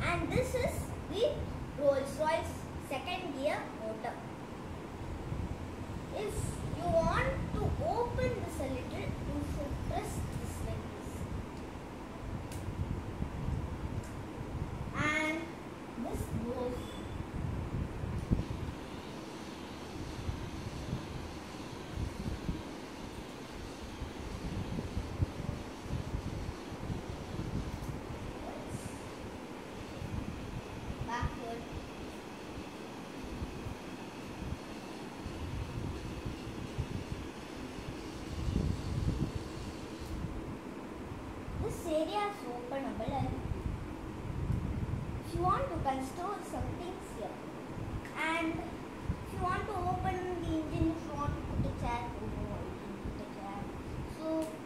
And this is the Rolls-Royce second gear motor. If you want to open this a little, you should press this like this. And this goes. Backward. This area is openable, and if you want, you can store some things here. And if you want to open the engine, if you want to put a chair, you can put a chair. So